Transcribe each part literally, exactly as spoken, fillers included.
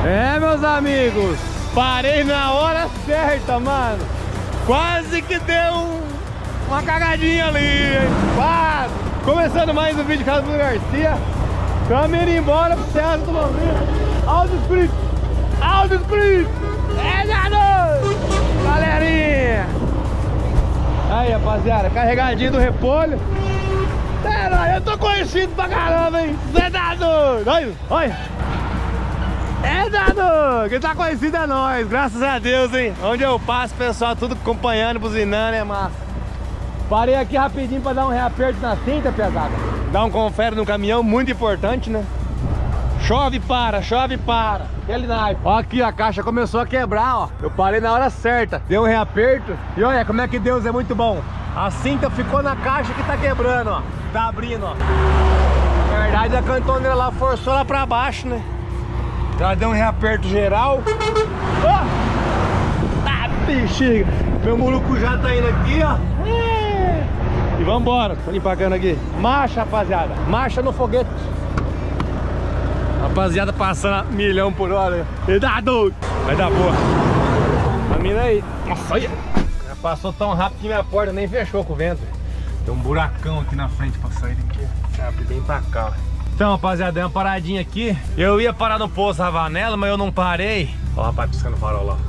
É, meus amigos, parei na hora certa, mano. Quase que deu um, uma cagadinha ali, hein? Quase. Começando mais um vídeo de Casa do Garcia. Estamos indo embora pro Serra do Londrina. Alto Espírito, Alto Espírito. É, garoto! Galerinha. Aí, rapaziada, carregadinho do repolho. Pera, eu tô conhecido pra caramba, hein? Zé tá doido. Olha, olha. É, Dado! Quem tá conhecido é nós, graças a Deus, hein? Onde eu passo, pessoal, tudo acompanhando, buzinando, é massa. Parei aqui rapidinho pra dar um reaperto na cinta, pesada. Dar um confere no caminhão, muito importante, né? Chove, para, chove, para. Aquele naipe. Ó, aqui a caixa começou a quebrar, ó. Eu parei na hora certa, deu um reaperto. E olha como é que Deus é muito bom. A cinta ficou na caixa que tá quebrando, ó. Tá abrindo, ó. Na verdade, a cantoneira lá forçou lá pra baixo, né? Já deu um reaperto geral. Oh! Ah, bexiga! Meu muluco já tá indo aqui, ó. E vambora. Tô limpar a cana aqui. Marcha, rapaziada. Marcha no foguete. Rapaziada passando a milhão por hora. E dá doido. Vai dar boa. A mina aí. Nossa, olha. Já passou tão rápido que minha porta nem fechou com o vento. Tem um buracão aqui na frente pra sair daqui. Abre bem pra cá, ó. Então, rapaziada, dei uma paradinha aqui. Eu ia parar no posto Ravanela, mas eu não parei. Ó o rapaz piscando o farol lá.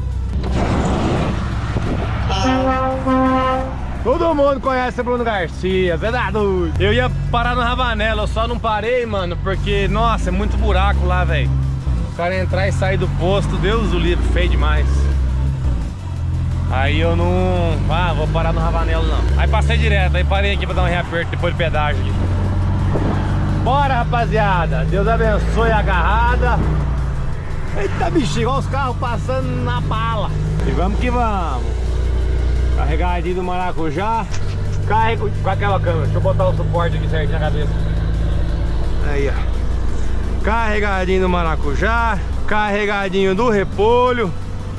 Todo mundo conhece o Bruno Garcia, verdade? Eu ia parar no Ravanela, eu só não parei, mano, porque, nossa, é muito buraco lá, velho. O cara entrar e sair do posto, Deus do livre, feio demais. Aí eu não... Ah, vou parar no Ravanela, não. Aí passei direto, aí parei aqui pra dar um reaperto depois do pedágio aqui. Bora, rapaziada, Deus abençoe a agarrada. Eita, bichinho, olha os carros passando na bala. E vamos que vamos. Carregadinho do maracujá. Carrego com aquela câmera. Deixa eu botar o suporte aqui certinho na cabeça. Aí, ó. Carregadinho do maracujá. Carregadinho do repolho.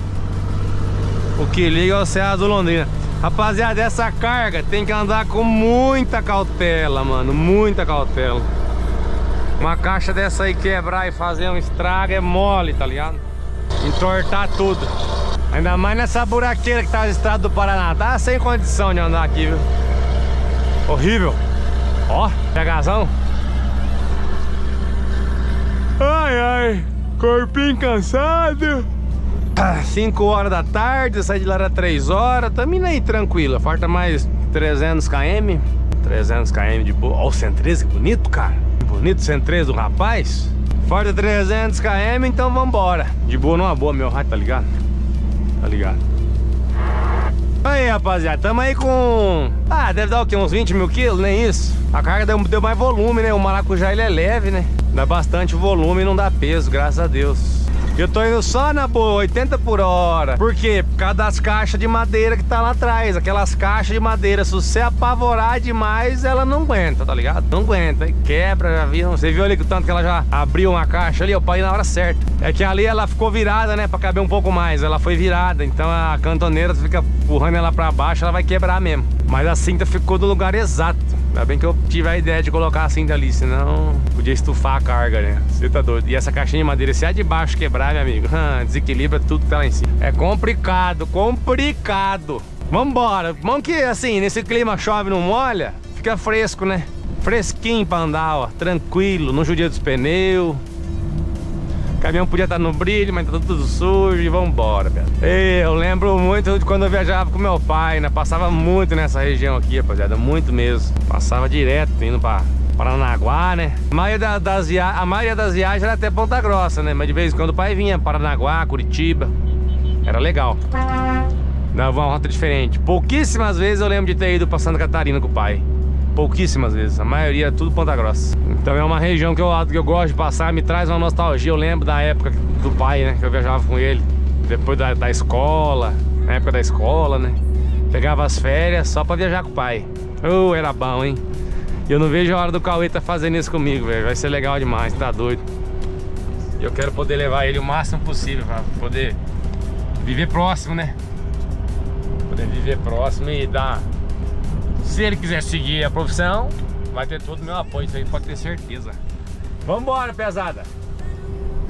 O que liga é o Serra do Londrina. Rapaziada, essa carga tem que andar com muita cautela, mano. Muita cautela. Uma caixa dessa aí quebrar e fazer um estrago é mole, tá ligado? Entortar tudo. Ainda mais nessa buraqueira que tá a estrada do Paraná. Tá sem condição de andar aqui, viu? Horrível. Ó, pegazão. Ai, ai. Corpinho cansado. cinco horas da tarde, saí de lá era três horas. Tamo indo aí tranquilo. Falta mais trezentos quilômetros. trezentos quilômetros de boa. Ó, o cento e treze, que bonito, cara. Bonito o cento e treze do rapaz. Falta trezentos quilômetros, então vambora. De boa numa boa, meu raio, tá ligado? Tá ligado? Aí, rapaziada, tamo aí com... Ah, deve dar o quê? Uns vinte mil quilos, nem isso. A carga deu, deu mais volume, né? O maracujá, ele é leve, né? Dá bastante volume e não dá peso, graças a Deus. Eu tô indo só na boa, oitenta por hora. Por quê? Por causa das caixas de madeira que tá lá atrás. Aquelas caixas de madeira, se você apavorar demais, ela não aguenta, tá ligado? Não aguenta, aí quebra, já viu? Você viu ali que o tanto que ela já abriu uma caixa ali, eu parei na hora certa. É que ali ela ficou virada, né, pra caber um pouco mais. Ela foi virada, então a cantoneira fica empurrando ela pra baixo, ela vai quebrar mesmo. Mas a cinta ficou do lugar exato. Ainda bem que eu tive a ideia de colocar a cinta ali, senão podia estufar a carga, né? Você tá doido. E essa caixinha de madeira, se a de baixo quebrar, meu amigo, desequilibra tudo que tá lá em cima. É complicado, complicado. Vambora. Vamos que, assim, nesse clima chove não molha, fica fresco, né? Fresquinho pra andar, ó. Tranquilo, não judia dos pneus. O caminhão podia estar no brilho, mas tá tudo sujo e vambora, velho. Eu lembro muito de quando eu viajava com meu pai, né? Passava muito nessa região aqui, rapaziada, muito mesmo. Passava direto, indo pra Paranaguá, né? A maioria, da, das, via... a maioria das viagens era até Ponta Grossa, né? Mas de vez em quando o pai vinha, Paranaguá, Curitiba. Era legal. Dava uma rota diferente. Pouquíssimas vezes eu lembro de ter ido pra Santa Catarina com o pai. Pouquíssimas vezes, a maioria é tudo Ponta Grossa. Então é uma região que eu, que eu gosto de passar, me traz uma nostalgia. Eu lembro da época do pai, né, que eu viajava com ele. Depois da, da escola, na época da escola, né. Pegava as férias só pra viajar com o pai. Oh, era bom, hein. E eu não vejo a hora do Cauê tá fazendo isso comigo, velho. Vai ser legal demais, tá doido. E eu quero poder levar ele o máximo possível pra poder viver próximo, né. Poder viver próximo e dar... Se ele quiser seguir a profissão, vai ter todo o meu apoio, isso aí pode ter certeza. Vambora, pesada!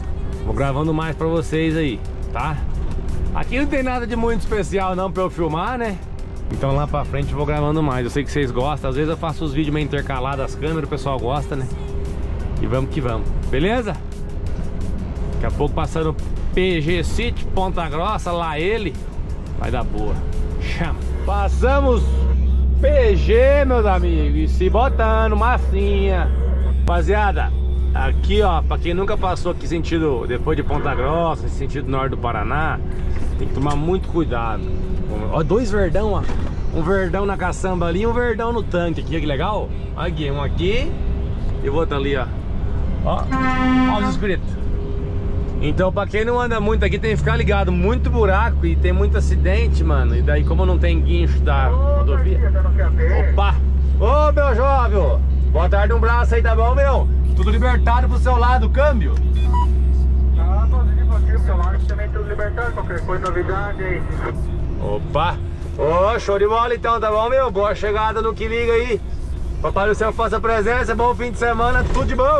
Vou gravando mais pra vocês aí, tá? Aqui não tem nada de muito especial não pra eu filmar, né? Então lá pra frente eu vou gravando mais. Eu sei que vocês gostam. Às vezes eu faço os vídeos meio intercalados das câmeras, o pessoal gosta, né? E vamos que vamos, beleza? Daqui a pouco passando P G City, Ponta Grossa, lá ele. Vai dar boa. Chama. Passamos P G, meus amigos. E se botando, massinha. Rapaziada, aqui ó, pra quem nunca passou aqui sentido, depois de Ponta Grossa, sentido norte do Paraná, tem que tomar muito cuidado. Ó, dois verdão, ó. Um verdão na caçamba ali e um verdão no tanque aqui, que legal. Aqui, um aqui e o outro ali, ó. Ó, ó os inscritos. Então, pra quem não anda muito aqui, tem que ficar ligado. Muito buraco e tem muito acidente, mano. E daí, como não tem guincho da rodovia. Opa! Ô, meu jovem! Boa tarde, um braço aí, tá bom, meu? Tudo libertado pro seu lado, câmbio? Tá, positivo aqui, pro seu lado também tudo libertado. Qualquer coisa, novidade aí. Opa! Ô, show de bola então, tá bom, meu? Boa chegada no que liga aí. Papai do céu faça presença, bom fim de semana, tudo de bom!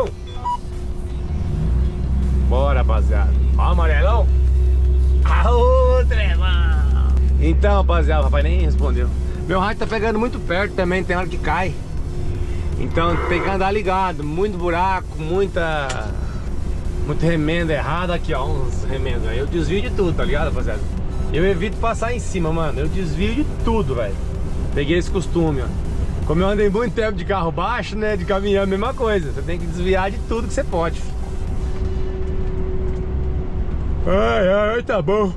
Bora, rapaziada. Ó, amarelão. Aô, tremão. Então, rapaziada, o rapaz nem respondeu. Meu rádio tá pegando muito perto também, tem hora que cai. Então tem que andar ligado. Muito buraco, muita... Muito remendo errado. Aqui, ó, uns remendos. Eu desvio de tudo, tá ligado, rapaziada? Eu evito passar em cima, mano. Eu desvio de tudo, velho. Peguei esse costume, ó. Como eu andei muito tempo de carro baixo, né, de caminhão, a mesma coisa. Você tem que desviar de tudo que você pode, filho. Ai, ai, tá bom.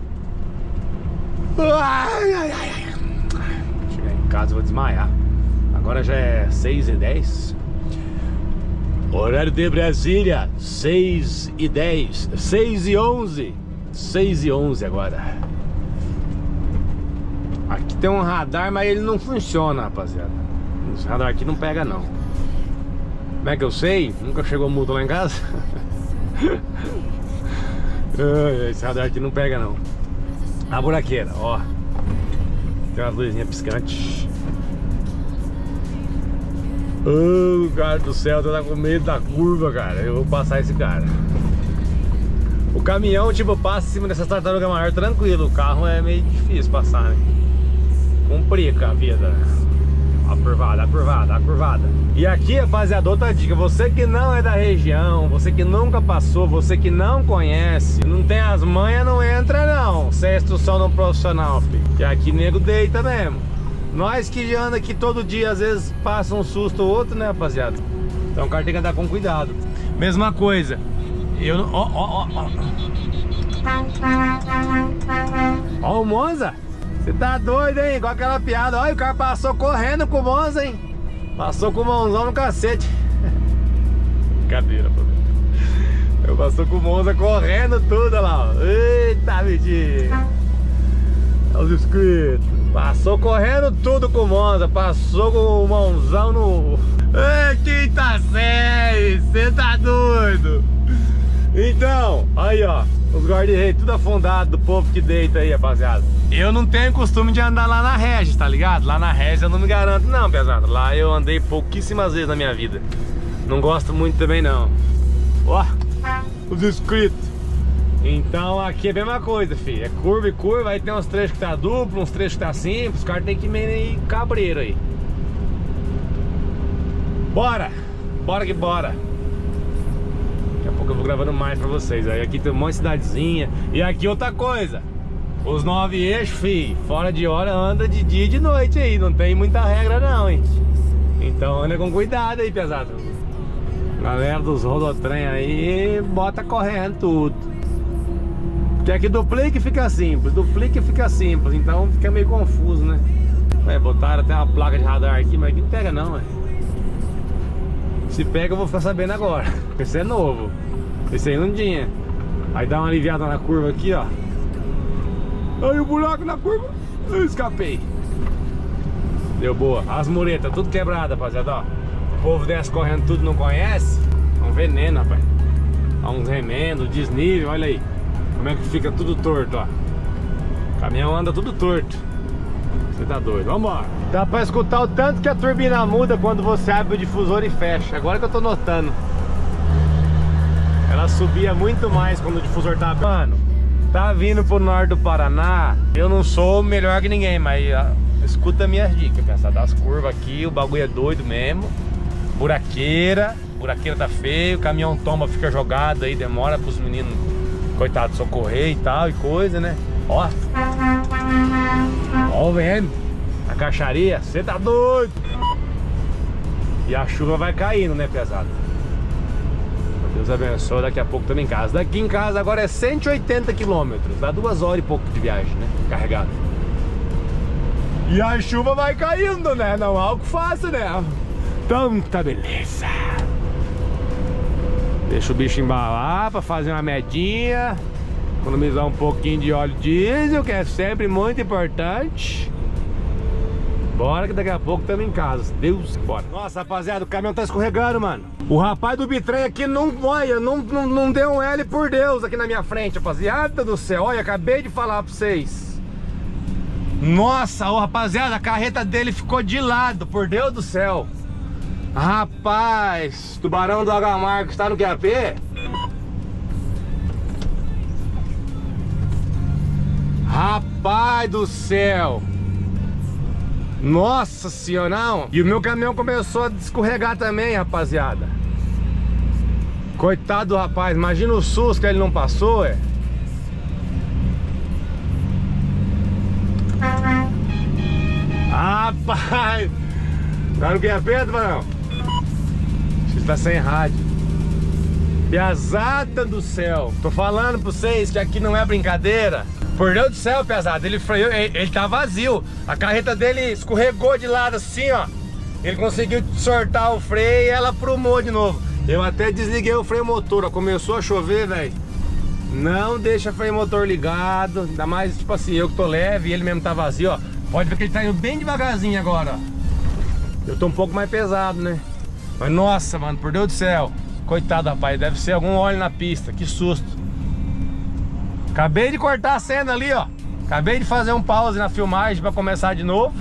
Ai, ai, ai. Chegar em casa, vou desmaiar. Agora já é seis e dez. Horário de Brasília, seis e dez. seis e onze. seis e onze agora. Aqui tem um radar, mas ele não funciona, rapaziada. Esse radar aqui não pega, não. Como é que eu sei? Nunca chegou multa lá em casa. Esse radar aqui não pega, não. A buraqueira, ó. Tem umas luzinhas piscantes. Oh, cara do céu, tá com medo da curva, cara. Eu vou passar esse cara. O caminhão, tipo, passa em cima dessas tartarugas maiores tranquilo. O carro é meio difícil passar, né? Complica a vida. A curvada, a curvada, a curvada. E aqui, rapaziada, outra dica. Você que não é da região, você que nunca passou, você que não conhece, não tem as manhas, não entra não. Sem a instrução de um profissional, filho. Que aqui nego deita mesmo. Nós que anda aqui todo dia, às vezes passa um susto ou outro, né, rapaziada? Então o cara tem que andar com cuidado. Mesma coisa. Eu não... Ó, ó, ó, ó. Ó o Monza. Você tá doido, hein? Igual aquela piada. Olha, o cara passou correndo com o Monza, hein? Passou com o mãozão no cacete. Cadeira, pô. Eu passou com o Monza correndo tudo, olha lá, ó. Eita, mentira. Olha os inscritos. Passou correndo tudo com o Monza. Passou com o mãozão no... Ei, quinta série. Você tá doido? Então, aí, ó. Os guarda-reis tudo afundado do povo que deita aí, rapaziada. Eu não tenho costume de andar lá na Regis, tá ligado? Lá na Regis eu não me garanto não, pesado. Lá eu andei pouquíssimas vezes na minha vida. Não gosto muito também não. Ó, os inscritos. Então aqui é a mesma coisa, filho. É curva e curva, aí tem uns trechos que tá duplo, uns trechos que tá simples. Os caras tem que ir meio cabreiro aí. Bora! Bora que bora! Daqui a pouco eu vou gravando mais pra vocês. Aí aqui tem um monte de cidadezinha. E aqui outra coisa. Os nove eixos, fi, fora de hora anda de dia e de noite aí. Não tem muita regra não, hein. Então anda com cuidado aí, pesado. Galera dos rodotrem aí, bota correndo tudo. Porque aqui duplica e fica simples. Duplica e fica simples. Então fica meio confuso, né. É, botaram até uma placa de radar aqui, mas aqui não pega não, ué. Se pega eu vou ficar sabendo agora. Esse é novo. Esse aí não tinha. Aí dá uma aliviada na curva aqui, ó. Aí o buraco na curva. Eu escapei. Deu boa. As muretas, tudo quebrada, rapaziada, ó. O povo desce correndo tudo, não conhece. É um veneno, rapaz. Há uns remendos, desnível, olha aí. Como é que fica tudo torto, ó. O caminhão anda tudo torto. Você tá doido, vambora. Dá pra escutar o tanto que a turbina muda quando você abre o difusor e fecha. Agora que eu tô notando. Ela subia muito mais quando o difusor tá... Mano, tá vindo pro norte do Paraná. Eu não sou melhor que ninguém, mas uh, escuta minhas dicas. Pensar das curvas aqui, o bagulho é doido mesmo. Buraqueira, buraqueira tá feio, o caminhão tomba, fica jogado aí, demora pros meninos, coitados, socorrer e tal, e coisa, né? Ó. Ó, vendo? A caixaria, você tá doido. E a chuva vai caindo, né, pesado? Deus abençoe, daqui a pouco estamos em casa. Daqui em casa agora é cento e oitenta quilômetros, dá duas horas e pouco de viagem, né? Carregado. E a chuva vai caindo, né? Não é algo fácil, né? Então tá beleza. Deixa o bicho embalar pra fazer uma medinha, economizar um pouquinho de óleo diesel, que é sempre muito importante. Bora que daqui a pouco estamos em casa. Deus, bora. Nossa, rapaziada, o caminhão tá escorregando, mano. O rapaz do bitrem aqui não, olha, não, não, não deu um L por Deus aqui na minha frente, rapaziada do céu. Olha, acabei de falar pra vocês. Nossa, ô, rapaziada, a carreta dele ficou de lado, por Deus do céu. Rapaz, tubarão do H Marcos tá no Q A P? Rapaz do céu. Nossa senhora, não. E o meu caminhão começou a escorregar também, rapaziada. Coitado do rapaz, imagina o susto que ele não passou, é. Rapaz, tá no Q A P, Tubarão? Você tá sem rádio. Piazada do céu. Tô falando pra vocês que aqui não é brincadeira. Por Deus do céu, pesado, ele freou, ele, ele tá vazio. A carreta dele escorregou de lado assim, ó. Ele conseguiu sortar o freio e ela prumou de novo. Eu até desliguei o freio motor, ó. Começou a chover, velho. Não deixa o freio motor ligado. Ainda mais, tipo assim, eu que tô leve e ele mesmo tá vazio, ó. Pode ver que ele tá indo bem devagarzinho agora, ó. Eu tô um pouco mais pesado, né? Mas nossa, mano, por Deus do céu. Coitado, rapaz, deve ser algum óleo na pista. Que susto. Acabei de cortar a cena ali, ó. Acabei de fazer um pause na filmagem pra começar de novo.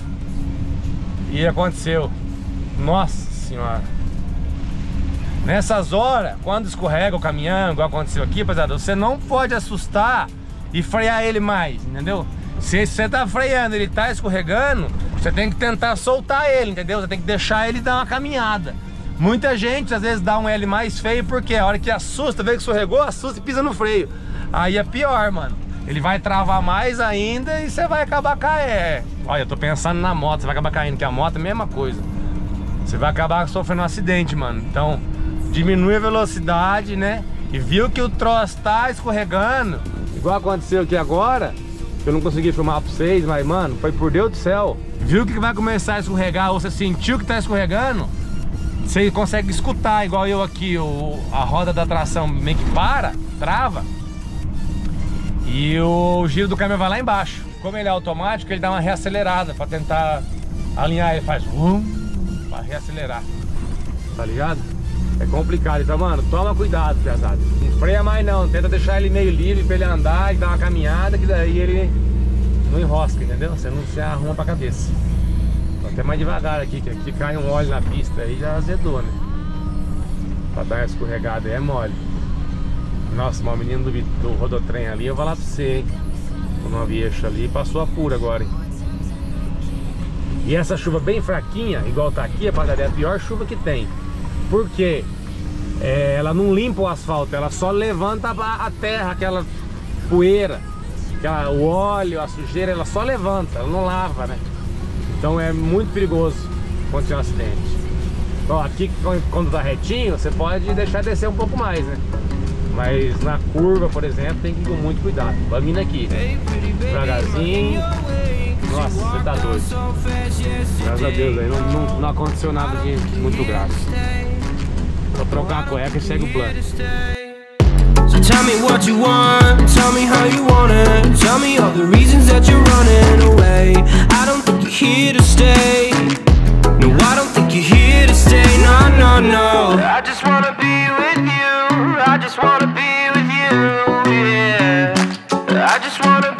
E aconteceu. Nossa senhora. Nessas horas, quando escorrega o caminhão, igual aconteceu aqui, rapaziada, você não pode assustar e frear ele mais, entendeu? Se você tá freando, ele tá escorregando, você tem que tentar soltar ele, entendeu? Você tem que deixar ele dar uma caminhada. Muita gente às vezes dá um L mais feio porque a hora que assusta, vê que escorregou, assusta e pisa no freio. Aí é pior, mano. Ele vai travar mais ainda e você vai acabar caindo. Olha, eu tô pensando na moto, você vai acabar caindo, que a moto é a mesma coisa. Você vai acabar sofrendo um acidente, mano. Então, diminui a velocidade, né? E viu que o troço tá escorregando, igual aconteceu aqui agora, que eu não consegui filmar pra vocês, mas, mano, foi por Deus do céu. Viu que vai começar a escorregar, ou você sentiu que tá escorregando, você consegue escutar, igual eu aqui, o, a roda da tração meio que para, trava. E o giro do caminhão vai lá embaixo. Como ele é automático, ele dá uma reacelerada pra tentar alinhar. Ele faz um pra reacelerar. Tá ligado? É complicado. Então, mano, toma cuidado, pesado. Não freia mais não. Tenta deixar ele meio livre pra ele andar e dar uma caminhada, que daí ele não enrosca, entendeu? Você não se arruma pra cabeça. Vou até mais devagar aqui, que aqui cai um óleo na pista aí, já azedou, né? Pra dar uma escorregada aí é mole. Nossa, mas o menino do, do rodotrem ali, eu vou lá pra você, hein? Tô no eixo ali, passou a pura agora, hein? E essa chuva bem fraquinha, igual tá aqui, rapaziada, é a pior chuva que tem. Por quê? É, ela não limpa o asfalto, ela só levanta a, a terra, aquela poeira, aquela, o óleo, a sujeira, ela só levanta, ela não lava, né? Então é muito perigoso acontecer um acidente. Ó, aqui quando tá retinho, você pode deixar descer um pouco mais, né? Mas na curva, por exemplo, tem que ir com muito cuidado. Vai vindo aqui, devagarzinho. Nossa, você tá doido. Graças a Deus, aí não, não, não aconteceu nada de muito grave. Vou trocar a cueca e segue o plano. So tell me what you want, tell me how you want it. Tell me all the reasons that you're running away. I don't think you're here to stay. No, I don't think you're here to stay. No, no, no. I just wanna be with you. I just wanna be with you, yeah. I just wanna be